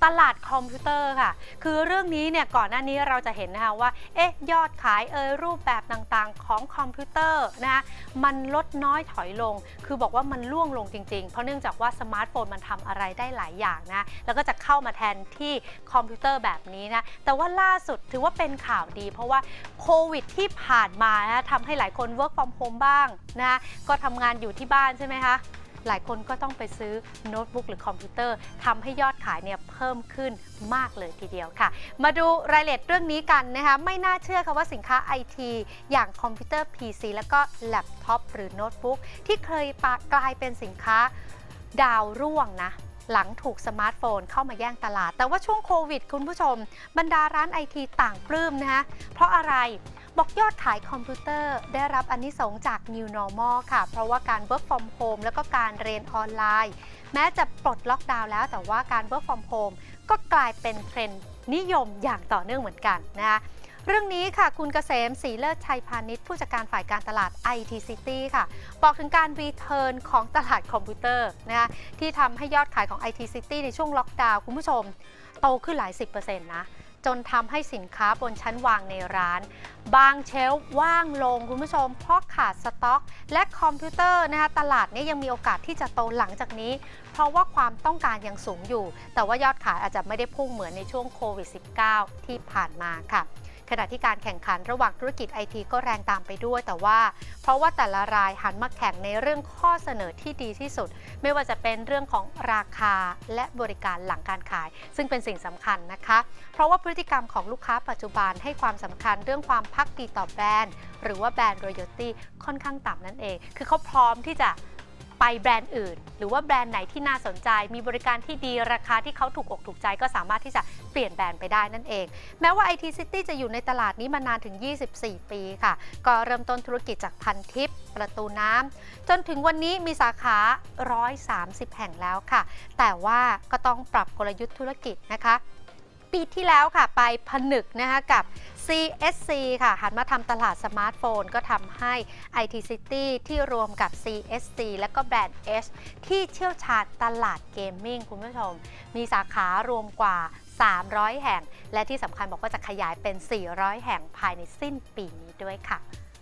ตลาดคอมพิวเตอร์ค่ะคือเรื่องนี้เนี่ยก่อนหน้านี้เราจะเห็นนะคะว่ายอดขายรูปแบบต่างๆของคอมพิวเตอร์นะคะมันลดน้อยถอยลงคือบอกว่ามันร่วงลงจริงๆเพราะเนื่องจากว่าสมาร์ทโฟนมันทำอะไรได้หลายอย่างนะแล้วก็จะเข้ามาแทนที่คอมพิวเตอร์แบบนี้นะแต่ว่าล่าสุดถือว่าเป็นข่าวดีเพราะว่าโควิดที่ผ่านมานะทำให้หลายคน work from home บ้างนะก็ทำงานอยู่ที่บ้านใช่ไหมคะหลายคนก็ต้องไปซื้อโน้ตบุ๊กหรือคอมพิวเตอร์ทำให้ยอดขายเนี่ยเพิ่มขึ้นมากเลยทีเดียวค่ะมาดูรายละเอียดเรื่องนี้กันนะคะไม่น่าเชื่อค่ะว่าสินค้า IT อย่างคอมพิวเตอร์ PC แล้วก็แล็ปท็อปหรือโน้ตบุ๊กที่เคยกลายเป็นสินค้าดาวร่วงนะหลังถูกสมาร์ทโฟนเข้ามาแย่งตลาดแต่ว่าช่วงโควิดคุณผู้ชมบรรดาร้าน IT ต่างปลื้มนะคะเพราะอะไรบอกยอดขายคอมพิวเตอร์ได้รับอานิสงส์จาก New Normal ค่ะเพราะว่าการ Work from Home แล้วก็การเรียนออนไลน์แม้จะปลดล็อกดาวน์แล้วแต่ว่าการ Work from Home ก็กลายเป็นเทรนด์นิยมอย่างต่อเนื่องเหมือนกันนะคะเรื่องนี้ค่ะคุณเกษมศรีเลิศชัยพาณิชย์ผู้จัดการฝ่ายการตลาด IT City ค่ะบอกถึงการรีเทิร์นของตลาดคอมพิวเตอร์นะคะที่ทำให้ยอดขายของ IT City ในช่วงล็อกดาวน์คุณผู้ชมโตขึ้นหลาย10%นะจนทำให้สินค้าบนชั้นวางในร้านบางเชลฟ์ว่างลงคุณผู้ชมเพราะขาดสต็อกและคอมพิวเตอร์นะคะตลาดนี้ยังมีโอกาสที่จะโตหลังจากนี้เพราะว่าความต้องการยังสูงอยู่แต่ว่ายอดขายอาจจะไม่ได้พุ่งเหมือนในช่วงโควิด -19 ที่ผ่านมาค่ะขณะที่การแข่งขันระหว่างธุรกิจ IT ก็แรงตามไปด้วยแต่ว่าเพราะว่าแต่ละรายหันมาแข่งในเรื่องข้อเสนอที่ดีที่สุดไม่ว่าจะเป็นเรื่องของราคาและบริการหลังการขายซึ่งเป็นสิ่งสำคัญนะคะเพราะว่าพฤติกรรมของลูกค้าปัจจุบันให้ความสำคัญเรื่องความภักดีต่อแบรนด์หรือว่าแบรนด์ royalty ค่อนข้างต่ำนั่นเองคือเขาพร้อมที่จะไปแบรนด์อื่นหรือว่าแบรนด์ไหนที่น่าสนใจมีบริการที่ดีราคาที่เขาถูกอกถูกใจก็สามารถที่จะเปลี่ยนแบรนด์ไปได้นั่นเองแม้ว่า IT City จะอยู่ในตลาดนี้มานานถึง24 ปีค่ะก็เริ่มต้นธุรกิจจากพันทิปประตูน้ำจนถึงวันนี้มีสาขา130 แห่งแล้วค่ะแต่ว่าก็ต้องปรับกลยุทธ์ธุรกิจนะคะปีที่แล้วค่ะไปผนึกนะคะกับ CSC ค่ะหันมาทำตลาดสมาร์ทโฟนก็ทำให้ IT City ที่รวมกับ CSC และก็แบรนด์ H ที่เชี่ยวชาญตลาดเกมมิ่งคุณผู้ชมมีสาขารวมกว่า300 แห่งและที่สำคัญบอกว่าจะขยายเป็น400 แห่งภายในสิ้นปีนี้ด้วยค่ะ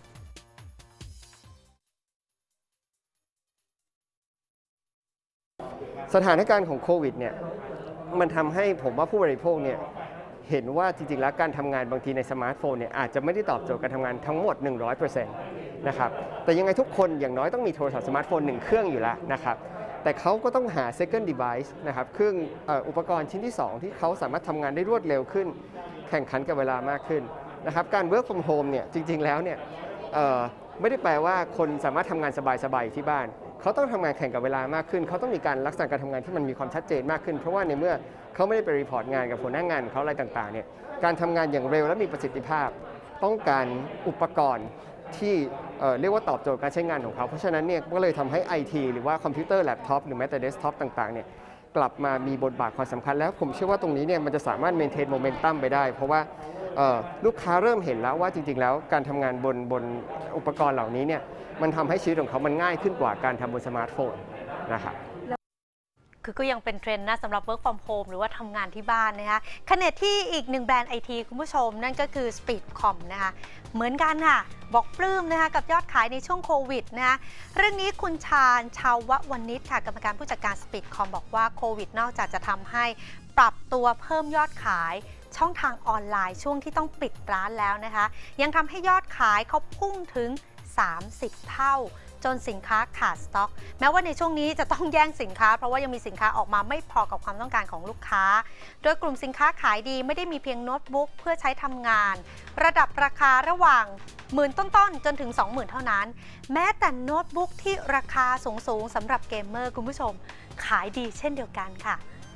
สถานการณ์ของโควิดเนี่ยมันทำให้ผมว่าผู้บริโภคเนี่ยเห็นว่าจริงๆแล้วการทำงานบางทีในสมาร์ทโฟนเนี่ยอาจจะไม่ได้ตอบโจทย์การทำงานทั้งหมด 100% นะครับแต่ยังไงทุกคนอย่างน้อยต้องมีโทรศัพท์สมาร์ทโฟน1เครื่องอยู่แล้วนะครับแต่เขาก็ต้องหา second device นะครับเครื่องอุปกรณ์ชิ้นที่2ที่เขาสามารถทำงานได้รวดเร็วขึ้นแข่งขันกับเวลามากขึ้นนะครับการ work from home เนี่ยจริงๆแล้วเนี่ยไม่ได้แปลว่าคนสามารถทำงานสบายๆที่บ้านเขาต้องทำงานแข่งกับเวลามากขึ้นเขาต้องมีการลักษณะการทำงานที่มันมีความชัดเจนมากขึ้นเพราะว่าในเมื่อเขาไม่ได้ไปรีพอร์ตงานกับหัวหน้างานเขาอะไรต่างๆเนี่ยการทำงานอย่างเร็วและมีประสิทธิภาพต้องการอุปกรณ์ที่เรียกว่าตอบโจทย์การใช้งานของเขาเพราะฉะนั้นเนี่ยก็เลยทำให้ IT หรือว่าคอมพิวเตอร์แล็ปท็อปหรือแม้แต่เดสก์ท็อปต่างๆเนี่ยกลับมามีบทบาทความสำคัญแล้วผมเชื่อว่าตรงนี้เนี่ยมันจะสามารถเมนเทนโมเมนตัมไปได้เพราะว่าลูกค้าเริ่มเห็นแล้วว่าจริงๆแล้วการทำงานบนอุปกรณ์เหล่านี้เนี่ยมันทำให้ชีวิตของเขามันง่ายขึ้นกว่าการทำบนสมาร์ทโฟนนะครับคือก็ยังเป็นเทรนด์นะสำหรับ work from home หรือว่าทำงานที่บ้านนะคะขณะที่อีกหนึ่งแบรนด์ IT คุณผู้ชมนั่นก็คือ Speedcom นะคะเหมือนกันค่ะบอกปลื้มนะคะกับยอดขายในช่วงโควิดนะคะเรื่องนี้คุณชาญชาววณิชค่ะกรรมการผู้จัดการ Speedcom บอกว่าโควิดนอกจากจะทำให้ปรับตัวเพิ่มยอดขายช่องทางออนไลน์ช่วงที่ต้องปิดร้านแล้วนะคะยังทำให้ยอดขายเขาพุ่งถึง30 เท่าจนสินค้าขาดสต็อกแม้ว่าในช่วงนี้จะต้องแย่งสินค้าเพราะว่ายังมีสินค้าออกมาไม่พอกับความต้องการของลูกค้าโดยกลุ่มสินค้าขายดีไม่ได้มีเพียงโน้ตบุ๊กเพื่อใช้ทำงานระดับราคาระหว่าง10,000ต้นๆจนถึง 20,000 เท่านั้นแม้แต่โน้ตบุ๊กที่ราคาสูงๆสำหรับเกมเมอร์คุณผู้ชมขายดีเช่นเดียวกันค่ะ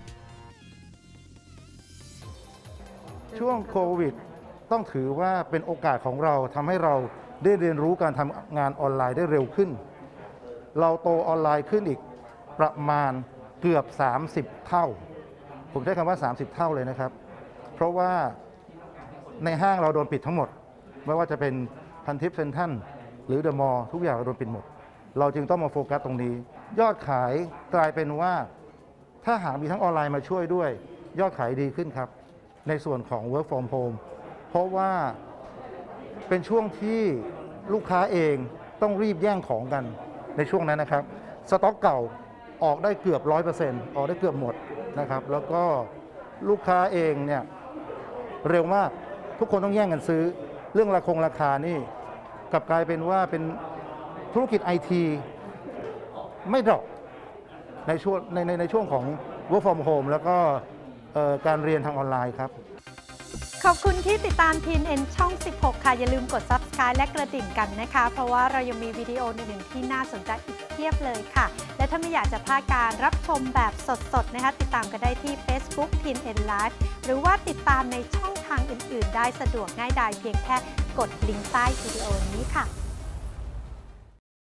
ช่วงโควิดต้องถือว่าเป็นโอกาสของเราทำให้เราได้เรียนรู้การทำงานออนไลน์ได้เร็วขึ้นเราโตออนไลน์ขึ้นอีกประมาณเกือบ30 เท่าผมใช้คำว่า30 เท่าเลยนะครับเพราะว่าในห้างเราโดนปิดทั้งหมดไม่ว่าจะเป็นพันทิปเซ็นทรัลหรือเดอะมอลล์ทุกอย่างเราโดนปิดหมดเราจึงต้องมาโฟกัสตรงนี้ยอดขายกลายเป็นว่าถ้าหากมีทั้งออนไลน์มาช่วยด้วยยอดขายดีขึ้นครับในส่วนของ work from home เพราะว่าเป็นช่วงที่ลูกค้าเองต้องรีบแย่งของกันในช่วงนั้นนะครับสต็อกเก่าออกได้เกือบ 100% ออกได้เกือบหมดนะครับแล้วก็ลูกค้าเองเนี่ยเร็วมากทุกคนต้องแย่งกันซื้อเรื่องราคานี่กลับกลายเป็นว่าเป็นธุรกิจ IT ไม่ดรอปในช่วงของ work from home แล้วก็การเรียนทางออนไลน์ครับขอบคุณที่ติดตาม TNN ช่อง 16 ค่ะ อย่าลืมกด Subscribe และกระดิ่งกันนะคะ เพราะว่าเรายังมีวิดีโออื่นๆที่น่าสนใจอีกเพียบเลยค่ะ และถ้าไม่อยากจะพลาดการรับชมแบบสดๆนะคะติดตามกันได้ที่ Facebook TNN Live หรือว่าติดตามในช่องทางอื่นๆ ได้สะดวกง่ายดายเพียงแค่กดลิงก์ใต้วิดีโอนี้ค่ะ